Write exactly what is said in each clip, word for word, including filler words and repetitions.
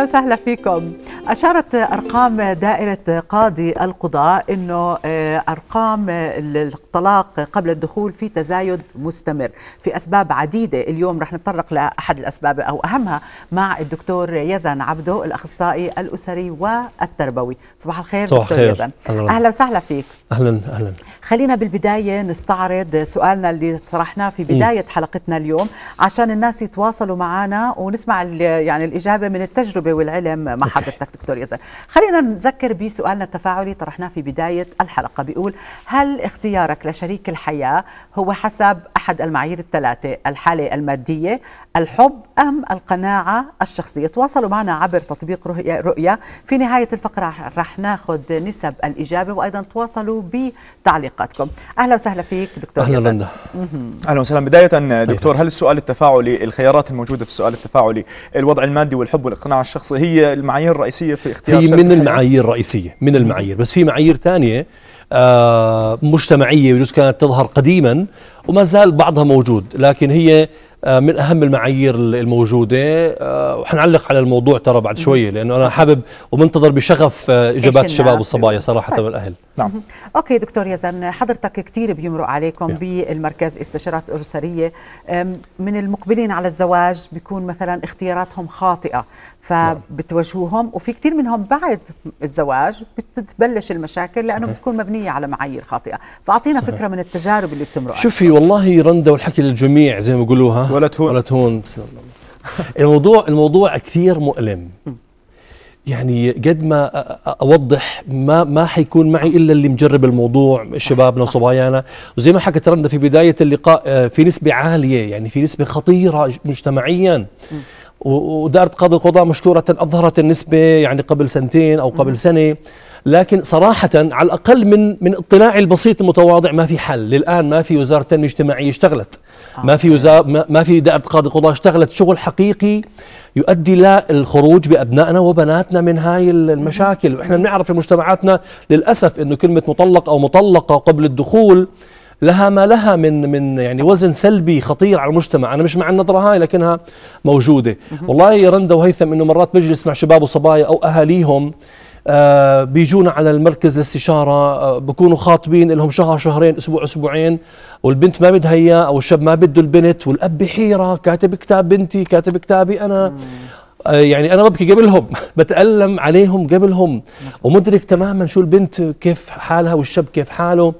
وسهلا فيكم. أشارت أرقام دائرة قاضي القضاء أنه أرقام الطلاق قبل الدخول في تزايد مستمر في أسباب عديدة. اليوم رح نتطرق لأحد الأسباب أو أهمها مع الدكتور يزن عبدو الأخصائي الأسري والتربوي. صباح الخير صباح دكتور خير. يزن. أهلا وسهلا فيك. أهلا أهلا. خلينا بالبداية نستعرض سؤالنا اللي طرحناه في بداية م. حلقتنا اليوم عشان الناس يتواصلوا معنا ونسمع يعني الإجابة من التجربة والعلم مع حضرتك دكتور يزن. خلينا نذكر بسؤالنا التفاعلي طرحناه في بداية الحلقة، بيقول: هل اختيارك لشريك الحياة هو حسب أحد المعايير الثلاثة، الحالة المادية، الحب أم القناعة الشخصية؟ تواصلوا معنا عبر تطبيق رؤية, رؤية. في نهاية الفقرة رح ناخذ نسب الإجابة وأيضا تواصلوا بتعليقاتكم. أهلا وسهلا فيك دكتور أهلا يزن. رندا. أهلا وسهلا. بداية دكتور، هل السؤال التفاعلي، الخيارات الموجودة في السؤال التفاعلي، الوضع المادي والحب والاقتناع الشخصي، هي المعايير الرئيسية في اختيار هي شريك من الحياة؟ المعايير الرئيسية، من المعايير، بس في معايير ثانية آه مجتمعية بجوز كانت تظهر قديما وما زال بعضها موجود، لكن هي آه من أهم المعايير الموجودة. آه وحنعلق على الموضوع ترى بعد شوية، لأنه أنا حابب ومنتظر بشغف آه إجابات الشباب والصبايا صراحة طيب. والأهل. نعم. أوكي دكتور يزن، حضرتك كتير بيمرق عليكم بالمركز استشارات أسرية من المقبلين على الزواج بيكون مثلا اختياراتهم خاطئة فبتواجهوهم، وفي كتير منهم بعد الزواج بتتبلش المشاكل لأنه بتكون مبنية على معايير خاطئة. فأعطينا صحيح. فكرة من التجارب اللي بتمرق. شوفي والله رندا، والحكي للجميع زي ما بيقولوها ولا تهون ولا تهون. الموضوع الموضوع كثير مؤلم. يعني قد ما اوضح ما ما حيكون معي الا اللي مجرب الموضوع، شبابنا وصبايانا. وزي ما حكت رندا في بدايه اللقاء، في نسبه عاليه، يعني في نسبه خطيره مجتمعيا. ودائره قاضي القضاء مشكوره اظهرت النسبه يعني قبل سنتين او قبل سنه، لكن صراحه على الاقل من من اطلاعي البسيط المتواضع ما في حل للان. ما في وزاره التنميه الاجتماعيه اشتغلت، ما في وزاره ما في دائره قاضي القضاء اشتغلت شغل حقيقي يؤدي للخروج بأبنائنا وبناتنا من هاي المشاكل. وإحنا بنعرف في مجتمعاتنا للأسف إنه كلمة مطلق أو مطلقة قبل الدخول لها ما لها من من يعني وزن سلبي خطير على المجتمع. أنا مش مع النظرة هاي لكنها موجودة. والله يا رندا وهيثم إنه مرات بجلس مع شباب وصبايا أو أهاليهم آه بيجونا على المركز الاستشارة، آه بكونوا خاطبين لهم شهر شهرين أسبوع أسبوعين، والبنت ما بدها إياه أو الشاب ما بده البنت، والأب بحيرة كاتب كتاب بنتي كاتب كتابي أنا. آه يعني أنا ببكي قبلهم بتألم عليهم قبلهم، ومدرك تماما شو البنت كيف حالها والشاب كيف حاله.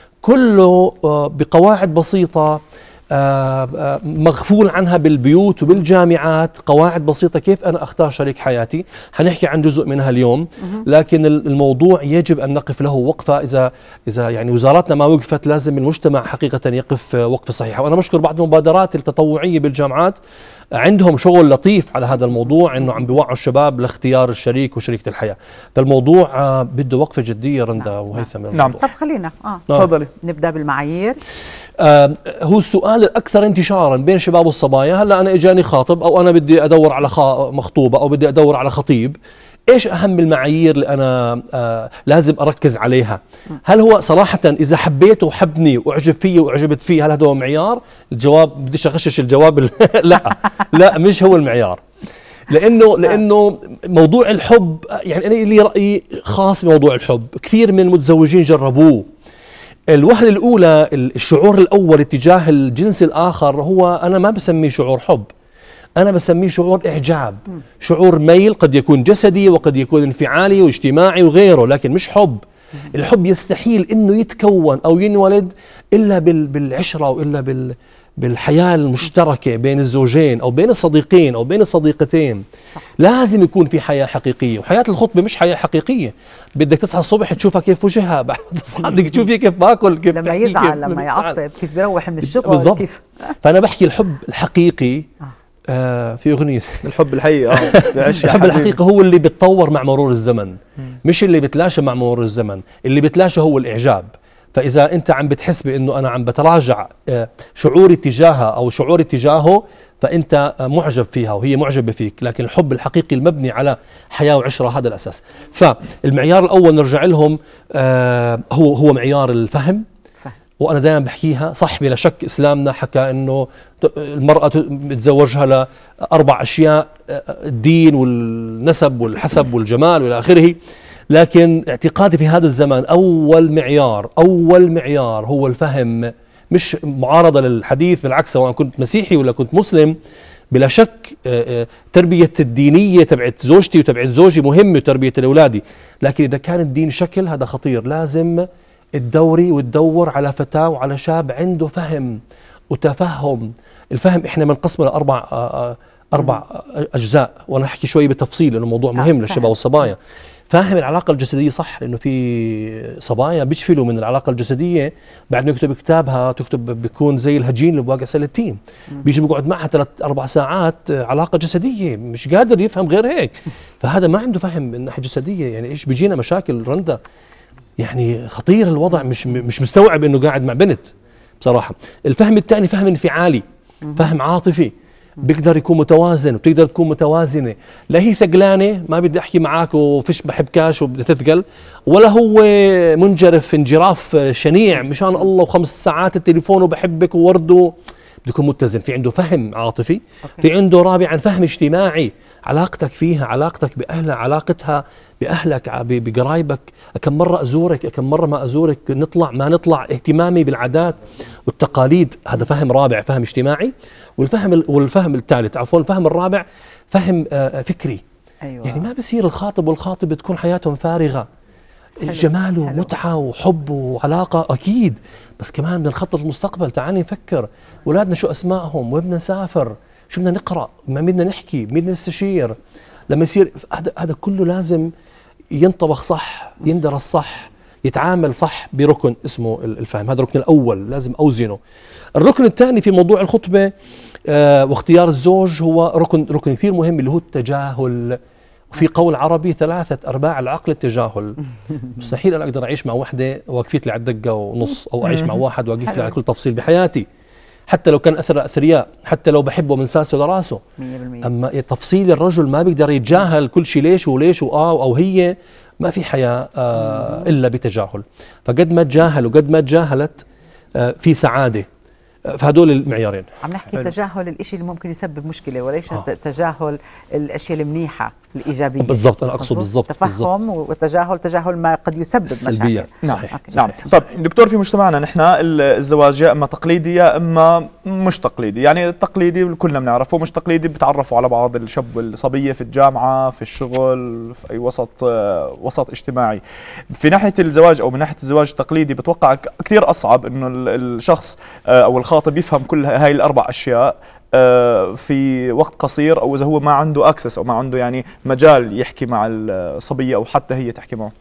كله آه بقواعد بسيطة آه آه مغفول عنها بالبيوت وبالجامعات، قواعد بسيطة كيف أنا أختار شريك حياتي. حنحكي عن جزء منها اليوم، لكن الموضوع يجب أن نقف له وقفة. إذا إذا يعني وزاراتنا ما وقفت لازم المجتمع حقيقة يقف وقفة صحيحة. وأنا بشكر بعض المبادرات التطوعية بالجامعات، عندهم شغل لطيف على هذا الموضوع، إنه عم بيوعوا الشباب لاختيار الشريك وشريكة الحياة. فالموضوع آه بده وقفة جدية رندا نعم. وهيثم. نعم. طب خلينا اه تفضلي نبدأ بالمعايير. آه هو السؤال الأكثر انتشارا بين الشباب والصبايا، هلا أنا إجاني خاطب أو أنا بدي أدور على مخطوبة أو بدي أدور على خطيب، إيش أهم المعايير اللي أنا آه لازم أركز عليها؟ هل هو صراحة إذا حبيته وحبني وأعجب فيه وأعجبت فيه هل هذا هو معيار؟ الجواب بديش أغشش الجواب لا لا مش هو المعيار. لأنه لأنه موضوع الحب، يعني أنا لي رأي خاص بموضوع الحب. كثير من المتزوجين جربوه. الوهلة الأولى، الشعور الأول اتجاه الجنس الآخر، هو أنا ما بسميه شعور حب، أنا بسميه شعور إعجاب، شعور ميل، قد يكون جسدي وقد يكون انفعالي واجتماعي وغيره، لكن مش حب. الحب يستحيل إنه يتكون أو ينولد إلا بالعشرة وإلا بال بالحياة المشتركة بين الزوجين أو بين الصديقين أو بين الصديقتين. صح. لازم يكون في حياة حقيقية. وحياة الخطبة مش حياة حقيقية، بدك تصحى الصبح تشوفها كيف وجهها، بعد تصحى بدك تشوفي كيف باكل، كيف لما يزعل، لما يعصب، كيف بيروح من الشغل بالضبط. كيف. فأنا بحكي الحب الحقيقي آه في أغنية الحب الحقيقي. اه الحب الحقيقي هو اللي بيتطور مع مرور الزمن، مش اللي بتلاشى مع مرور الزمن. اللي بتلاشى هو الإعجاب. فإذا أنت عم بتحس بأنه أنا عم بتراجع شعوري تجاهها أو شعوري تجاهه، فأنت معجب فيها وهي معجبة فيك. لكن الحب الحقيقي المبني على حياة وعشرة هذا الأساس. فالمعيار الأول نرجع لهم، هو هو معيار الفهم. وانا دائما بحكيها صح، بلا شك اسلامنا حكى انه المراه بتزوجها لاربع اشياء: الدين والنسب والحسب والجمال والى اخره. لكن اعتقادي في هذا الزمان اول معيار اول معيار هو الفهم، مش معارضه للحديث، بالعكس سواء كنت مسيحي ولا كنت مسلم. بلا شك تربيه الدينيه تبعت زوجتي وتبعت زوجي مهمه، وتربيه الاولادي، لكن اذا كان الدين شكل هذا خطير. لازم تدوري وتدور على فتاة وعلى شاب عنده فهم وتفهم. الفهم احنا بنقسمه لاربع اربع اجزاء، وانا احكي شوي بالتفصيل لانه موضوع مهم للشباب والصبايا. فاهم العلاقه الجسديه صح، لانه في صبايا بيشفلوا من العلاقه الجسديه بعد ما يكتب كتابها تكتب بيكون زي الهجين اللي بواقع سلتين، بيجي بيقعد معها ثلاث اربع ساعات علاقه جسديه مش قادر يفهم غير هيك. فهذا ما عنده فهم من الناحيه الجسديه. يعني ايش بيجينا مشاكل رندا، يعني خطير الوضع، مش مش مستوعب انه قاعد مع بنت بصراحه. الفهم الثاني فهم انفعالي، فهم عاطفي، بيقدر يكون متوازن وبتقدر تكون متوازنه، لا هي ثقلانه ما بدي احكي معك وفيش بحبكاش وبدي تثقل، ولا هو منجرف انجراف شنيع مشان الله وخمس ساعات التليفون وبحبك وورده. بده يكون متزن، في عنده فهم عاطفي، في عنده رابعا فهم اجتماعي، علاقتك فيها، علاقتك باهلها، علاقتها باهلك بقرايبك، كم مره ازورك، كم مره ما ازورك، نطلع ما نطلع، اهتمامي بالعادات والتقاليد. هذا فهم رابع، فهم اجتماعي. والفهم والفهم الثالث عفوا الفهم الرابع فهم آه فكري. أيوة. يعني ما بصير الخاطب والخاطبه تكون حياتهم فارغه. جمال ومتعه وحب وعلاقه اكيد، بس كمان بدنا نخطط المستقبل. تعالي نفكر اولادنا شو اسمائهم، وين بدنا نسافر، شو بدنا نقرا، ما بدنا نحكي، بدنا نستشير. لما يصير هذا هذا كله لازم ينطبخ صح، يندرس صح، يتعامل صح بركن اسمه الفهم. هذا الركن الاول لازم اوزنه. الركن الثاني في موضوع الخطبه آه واختيار الزوج هو ركن ركن كثير مهم اللي هو التجاهل. وفي قول عربي ثلاثه ارباع العقل التجاهل. مستحيل انا اقدر اعيش مع وحده واقفيت لي على الدقه ونص، او اعيش مع واحد واقف لي على كل تفصيل بحياتي، حتى لو كان اثر اثرياء، حتى لو بحبه من ساسه لراسه. مية بالمية. اما تفصيل الرجل ما بيقدر يتجاهل كل شيء ليش وليش واه او هي، ما في حياه آه الا بتجاهل. فقد ما تجاهل وقد ما تجاهلت آه في سعاده. فهدول المعيارين. عم نحكي تجاهل الشيء اللي ممكن يسبب مشكله، وليس آه. تجاهل الاشياء المنيحه الايجابيه. بالضبط، انا اقصد بالضبط تفهم وتجاهل تجاهل ما قد يسبب مشاكل. صحيح. نعم. نعم. طب دكتور، في مجتمعنا نحن الزواج يا اما تقليدي يا اما مش تقليدي. يعني التقليدي كلنا بنعرفه، مش تقليدي بتعرفوا على بعض الشاب والصبيه في الجامعه، في الشغل، في اي وسط وسط اجتماعي. في ناحيه الزواج او من ناحيه الزواج التقليدي بتوقع كثير اصعب انه الشخص او الخاطب يفهم كل هاي الاربع اشياء في وقت قصير، او اذا هو ما عنده اكسس او ما عنده يعني مجال يحكي مع الصبيه او حتى هي تحكي معه.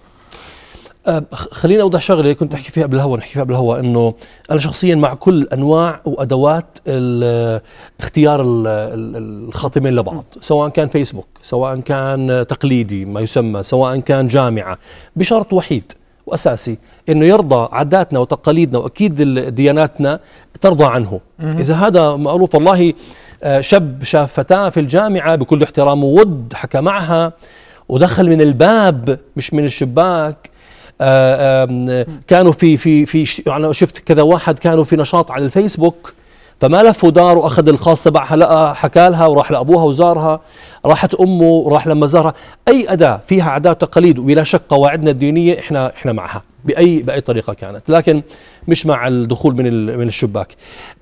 خليني اوضح شغله كنت احكي فيها قبل الهوا، نحكي فيها قبل الهوا، انه انا شخصيا مع كل انواع وادوات اختيار الخاطبين لبعض، سواء كان فيسبوك، سواء كان تقليدي ما يسمى، سواء كان جامعه، بشرط وحيد واساسي انه يرضى عاداتنا وتقاليدنا، واكيد دياناتنا ترضى عنه. اذا هذا معروف، والله شاب شاف فتاه في الجامعه بكل احترام وود، حكى معها ودخل من الباب مش من الشباك. آآ آآ كانوا في في في يعني شفت كذا واحد كانوا في نشاط على الفيسبوك، فما لف ودار واخذ الخاص تبعها، لقى حكى لها وراح لابوها وزارها، راحت امه وراح لما زارها. اي اداه فيها عادات وتقاليد وبلا شك قواعدنا الدينيه احنا احنا معها باي باي طريقه كانت، لكن مش مع الدخول من من الشباك.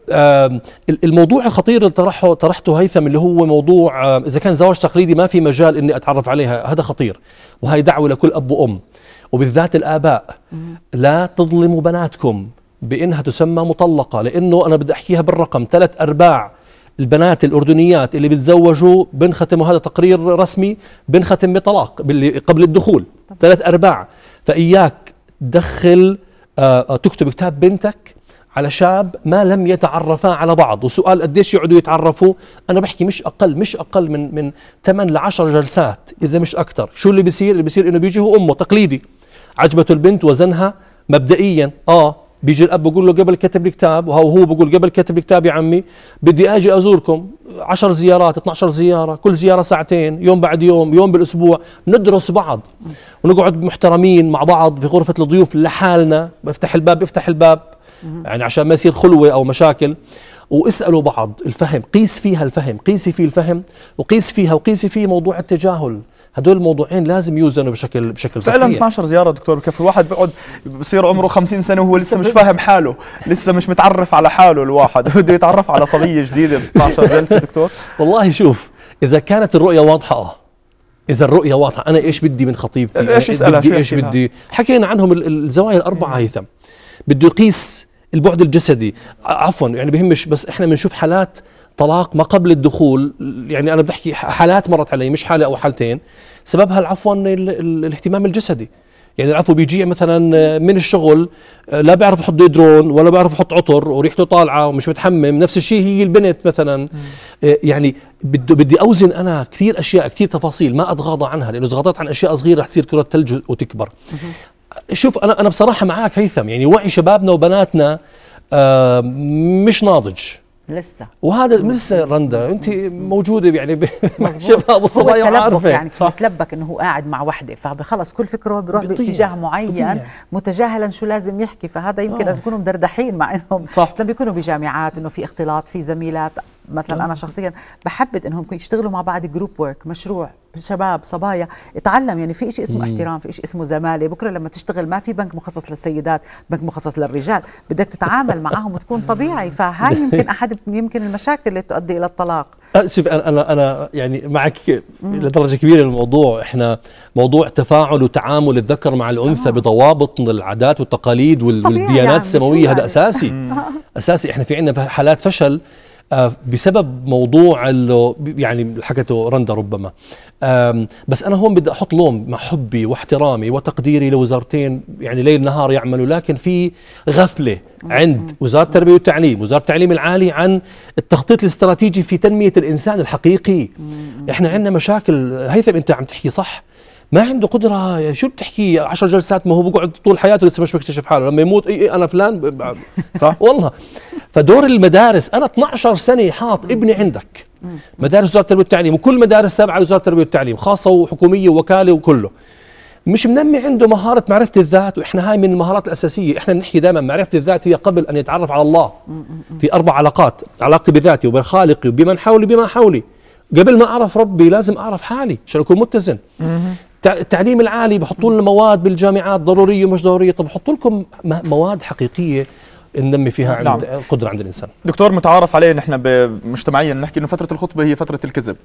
الموضوع الخطير اللي طرحه طرحته هيثم اللي هو موضوع اذا كان زواج تقليدي ما في مجال اني اتعرف عليها، هذا خطير، وهي دعوه لكل اب وام وبالذات الآباء. لا تظلموا بناتكم بأنها تسمى مطلقة، لأنه أنا بدي أحكيها بالرقم، ثلاث أرباع البنات الأردنيات اللي بتزوجوا بنختم، وهذا تقرير رسمي، بنختم بطلاق قبل الدخول، ثلاث أرباع. فإياك تدخل آه تكتب كتاب بنتك على شاب ما لم يتعرفا على بعض. وسؤال قديش يقعدوا يتعرفوا؟ أنا بحكي مش أقل مش أقل من من ثمانية لعشر جلسات إذا مش أكثر. شو اللي بيصير؟ اللي بيصير إنه بيجي هو أمه تقليدي، عجبته البنت، وزنها مبدئيا اه بيجي الاب بقول له قبل كتب الكتاب، وهو هو بقول قبل كتب الكتاب يا عمي بدي اجي ازوركم، عشر زيارات اثنتي عشرة زياره، كل زياره ساعتين، يوم بعد يوم، يوم بالاسبوع، ندرس بعض ونقعد محترمين مع بعض في غرفه الضيوف لحالنا، بفتح الباب بفتح الباب يعني عشان ما يصير خلوه او مشاكل. واسالوا بعض الفهم، قيس فيها الفهم، قيسي فيه الفهم، وقيس فيها وقيسي فيه موضوع التجاهل. هدول الموضوعين لازم يوزنوا بشكل بشكل صحيح. فعلا اثناشر زياره دكتور بكفي الواحد، بيقعد بصير عمره خمسين سنه وهو لسه مش فاهم حاله، لسه مش متعرف على حاله. الواحد بده يتعرف على صبيه جديده ب اثناشر جلسه دكتور. والله شوف، اذا كانت الرؤيه واضحه اه اذا الرؤيه واضحه، انا ايش بدي من خطيبتي، ايش اسالها، بدي ايش بدي، حكينا عنهم الزوايا الاربعه. هيثم بده يقيس البعد الجسدي، عفوا يعني بهمش، بس احنا بنشوف حالات طلاق ما قبل الدخول. يعني انا بدي احكي حالات مرت علي، مش حاله او حالتين، سببها عفوا الاهتمام الجسدي. يعني العفو بيجي مثلا من الشغل لا بيعرف يحط درون ولا بيعرف يحط عطر وريحته طالعه ومش متحمم، نفس الشيء هي البنت مثلا. يعني بدي بدي اوزن انا كثير اشياء، كثير تفاصيل ما اتغاضى عنها، لانه اذا غضيت عن اشياء صغيره رح تصير كره ثلج وتكبر. شوف انا انا بصراحه معك هيثم، يعني وعي شبابنا وبناتنا آه مش ناضج لسه، وهذا لسه. رندا انت موجوده يعني شباب والصبايا عارفه يعني متلبك انه هو قاعد مع وحده، فخلص كل فكره بيروح باتجاه معين بطيع. متجاهلا شو لازم يحكي، فهذا يمكن لازم يكونوا مدردحين مع انهم صح. لما بيكونوا بجامعات انه في اختلاط، في زميلات مثلا. أوه. انا شخصيا بحبذ انهم يشتغلوا مع بعض جروب ورك، مشروع شباب صبايا اتعلم. يعني في شيء اسمه مم. احترام، في شيء اسمه زماله. بكره لما تشتغل ما في بنك مخصص للسيدات، بنك مخصص للرجال، بدك تتعامل معهم وتكون طبيعي. فهاي يمكن احد يمكن المشاكل اللي تؤدي الى الطلاق. شوف انا انا انا يعني معك لدرجه كبيره الموضوع. احنا موضوع تفاعل وتعامل الذكر مع الانثى بضوابط من العادات والتقاليد والديانات يعني السماويه، هذا اساسي. اساسي. احنا في عندنا حالات فشل بسبب موضوع يعني اللي حكته رندا ربما. بس انا هون بدي احط لوم مع حبي واحترامي وتقديري لوزارتين يعني ليل نهار يعملوا، لكن في غفله عند وزاره التربيه والتعليم، وزاره التعليم العالي، عن التخطيط الاستراتيجي في تنميه الانسان الحقيقي. احنا عندنا مشاكل. هيثم انت عم تحكي صح، ما عنده قدرة. شو بتحكي عشر جلسات؟ ما هو بقعد طول حياته لسه مش بيكتشف حاله، لما يموت اي, أي انا فلان صح والله. فدور المدارس، انا اثناشر سنة حاط ابني عندك مدارس وزارة التربية والتعليم، وكل مدارس تابعة لوزارة التربية والتعليم، خاصة وحكومية ووكالة وكله، مش منمي عنده مهارة معرفة الذات. واحنا هاي من المهارات الأساسية. احنا نحكي دائما معرفة الذات هي قبل أن يتعرف على الله. في أربع علاقات: علاقتي بذاتي وبخالقي وبمن حولي بما حولي. قبل ما أعرف ربي لازم أعرف حالي عشان أكون متزن. التعليم العالي بحطوا لنا مواد بالجامعات ضروريه ومش ضروريه، طب حطوا لكم مواد حقيقيه ننمي فيها عند القدره عند الانسان. دكتور، متعارف عليه نحن بمجتمعيا نحكي انه فتره الخطبه هي فتره الكذب.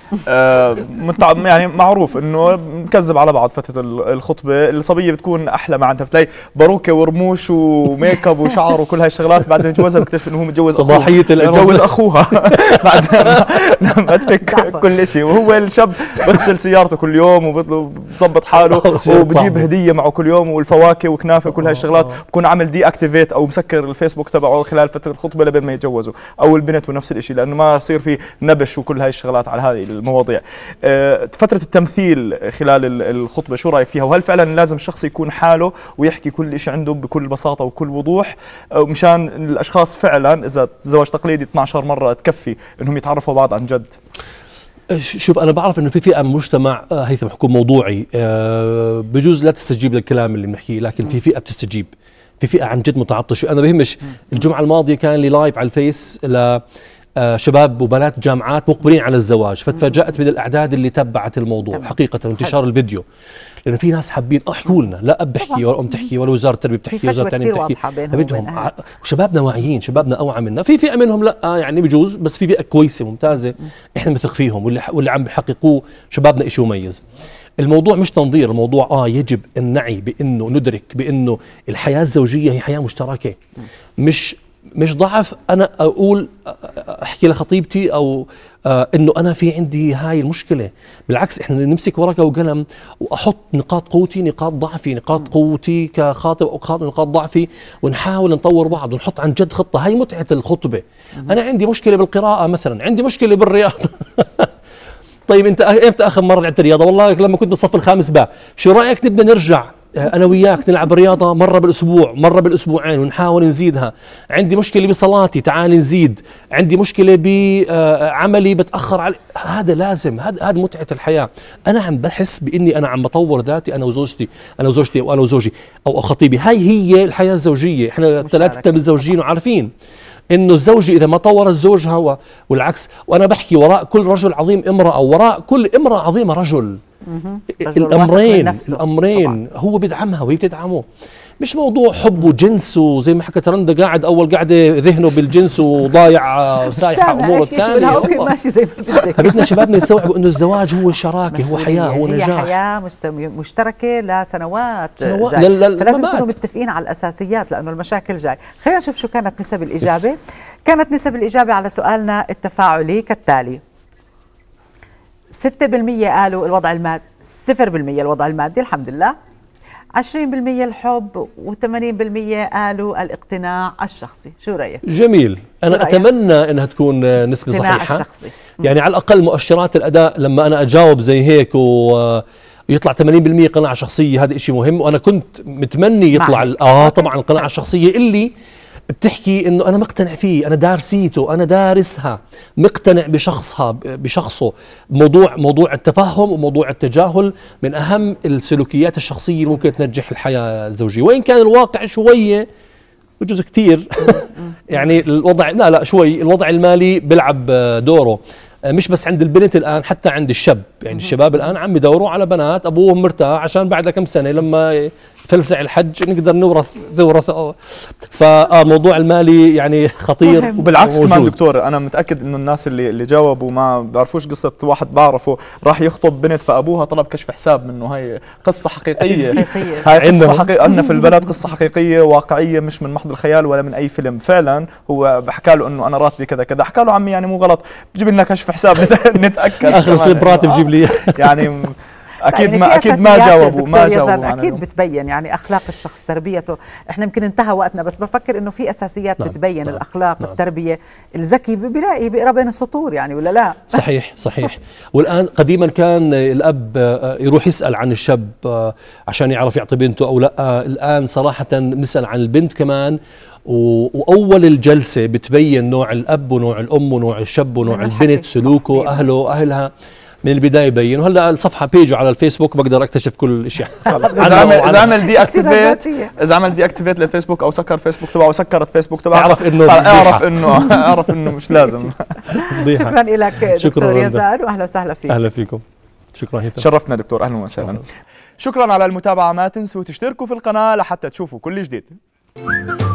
آه يعني معروف انه نكذب على بعض فتره الخطبه. الصبيه بتكون احلى ما عندها، بتلاقي باروكه ورموش وميك اب وشعر وكل هاي الشغلات، بعدين جوزها بكتشف انه هو متجوز صباحيه متجوز اخوها بعد ما تفك كل شيء. وهو الشاب بغسل سيارته كل يوم وبظبط حاله وبجيب هديه معه كل يوم والفواكه وكنافه وكل هاي الشغلات، بكون عامل دي اكتيفيت او مسكر الفيسبوك تبعه خلال فتره الخطبه لبين ما يتجوزوا، او البنت ونفس الشيء، لانه ما يصير في نبش وكل هاي الشغلات على هذه المواضيع. أه فترة التمثيل خلال الخطبة شو رأيك فيها؟ وهل فعلا لازم الشخص يكون حاله ويحكي كل شيء عنده بكل بساطة وكل وضوح، مشان الأشخاص فعلا إذا زواج تقليدي اثناشر مرة تكفي إنهم يتعرفوا بعض عن جد؟ شوف أنا بعرف إنه في فئة من المجتمع هيثم حكون موضوعي أه بجوز لا تستجيب للكلام اللي بنحكيه، لكن في فئة بتستجيب، في فئة عن جد متعطشة. أنا بهمش. الجمعة الماضية كان لي لايف على الفيس ل آه شباب وبنات جامعات مقبلين على الزواج، فتفاجأت من الأعداد اللي تبعت الموضوع حقيقة وانتشار الفيديو، لأنه في ناس حابين احكوا لنا، لا أب بحكي ولا أم تحكي ولا وزارة التربية بتحكي ولا وزارة التعليم بتحكي، بدهم. شبابنا واعيين، شبابنا أوعى منا. في فئة منهم لا يعني بجوز، بس في فئة كويسة ممتازة احنا بنثق فيهم، واللي واللي عم بيحققوه شبابنا إشي مميز. الموضوع مش تنظير، الموضوع اه يجب أن نعي بأنه ندرك بأنه الحياة الزوجية هي حياة مشتركة، مش مش ضعف أنا أقول أحكي لخطيبتي أو آه إنه أنا في عندي هاي المشكلة. بالعكس إحنا نمسك ورقة وقلم وأحط نقاط قوتي، نقاط ضعفي، نقاط قوتي كخاطب أو خاطب، نقاط ضعفي، ونحاول نطور بعض ونحط عن جد خطة. هاي متعة الخطبة. أنا عندي مشكلة بالقراءة مثلا، عندي مشكلة بالرياضة طيب أنت إمتى آخر مرة لعبت رياضة؟ والله لما كنت بالصف الخامس باء. شو رأيك نبدأ نرجع انا وياك نلعب رياضه مره بالاسبوع، مره بالاسبوعين، ونحاول نزيدها. عندي مشكله بصلاتي، تعال نزيد. عندي مشكله بعملي بتاخر على، هذا لازم، هذا هذا متعه الحياه. انا عم بحس باني انا عم بطور ذاتي انا وزوجتي، انا وزوجتي وانا وزوجي او خطيبي. هاي هي الحياه الزوجيه، احنا الثلاثه متزوجين وعارفين انه الزوجه اذا ما طورت زوجها والعكس. وانا بحكي وراء كل رجل عظيم امراه، او وراء كل امراه عظيمه رجل. الامرين الامرين طبعاً. هو بيدعمها وهي بتدعمه، مش موضوع حب وجنس وزي ما حكت رندا قاعد اول قاعده ذهنه بالجنس وضايع سايحه اموره الثانيه. اوكي ماشي زي ما بدك. حبيبنا شبابنا يستوعبوا انه الزواج هو شراكه، هو حياه، هو نجاح، هي حياه مشتركه لسنوات سنوات جاي. فلازم نكونوا متفقين على الاساسيات لانه المشاكل جاي. خلينا نشوف شو كانت نسب الاجابه. كانت نسب الاجابه على سؤالنا التفاعلي كالتالي: ستة بالمئة قالوا الوضع المادي، صفر بالمئة الوضع المادي الحمد لله، عشرين بالمئة الحب، وثمانين بالمئة قالوا الاقتناع الشخصي. شو رأيك؟ جميل. أنا رأيك؟ أتمنى أنها تكون نسبة صحيحة الشخصي. يعني على الأقل مؤشرات الأداء لما أنا أجاوب زي هيك ويطلع ثمانين بالمئة قناعة شخصية، هذا إشي مهم. وأنا كنت متمني يطلع آه طبعا القناعة الشخصية اللي بتحكي انه انا مقتنع فيه، انا دارسيته، انا دارسها، مقتنع بشخصها بشخصه. موضوع موضوع التفهم وموضوع التجاهل من اهم السلوكيات الشخصيه اللي ممكن تنجح الحياه الزوجيه، وين كان الواقع شويه بجوز كثير يعني الوضع لا لا شوي الوضع المالي بيلعب دوره، مش بس عند البنت الان، حتى عند الشاب. يعني الشباب الان عم يدوروا على بنات ابوهم مرتاح عشان بعد كم سنه لما فلسع الحج نقدر نورث نورث فالموضوع المالي يعني خطير. وبالعكس كمان دكتور، انا متاكد انه الناس اللي اللي جاوبوا ما بيعرفوش قصه واحد بعرفه راح يخطب بنت فابوها طلب كشف حساب منه. هاي قصه حقيقيه، هاي قصه حقيقيه عندنا في البلد، قصه حقيقيه واقعيه مش من محض الخيال ولا من اي فيلم. فعلا هو بحكى له انه انا راتبي كذا كذا، حكى له عمي يعني مو غلط، بجيب لنا كشف حساب نتاكد اخر سليب راتب جيب لي يعني اكيد ما اكيد ما جاوبوا ما جاوبوا اكيد بتبين يعني اخلاق الشخص، تربيته. احنا يمكن انتهى وقتنا، بس بفكر انه في اساسيات نعم بتبين نعم الاخلاق نعم التربيه. الذكي بيلاقي بيقرا بين السطور يعني، ولا لا؟ صحيح صحيح. والان قديما كان الاب يروح يسال عن الشاب عشان يعرف يعطي بنته او لا، الان صراحه نسال عن البنت كمان، واول الجلسه بتبين نوع الاب ونوع الام ونوع الشاب ونوع البنت، سلوكه، اهله، اهلها من البدايه يبين. وهلا الصفحه بيجه على الفيسبوك بقدر اكتشف كل الاشياء. اذا عمل اذا عمل دي اكتيفيت اذا عمل دي اكتيفيت للفيسبوك او سكر فيسبوك تبعه وسكرت فيسبوك تبعه، اعرف انه اعرف انه اعرف انه مش لازم. شكرا لك دكتور يزار، واهلا وسهلا فيك. اهلا فيكم، شكرا هيثم، شرفتنا دكتور، اهلا وسهلا. شكرا على المتابعه، ما تنسوا تشتركوا في القناه لحتى تشوفوا كل جديد.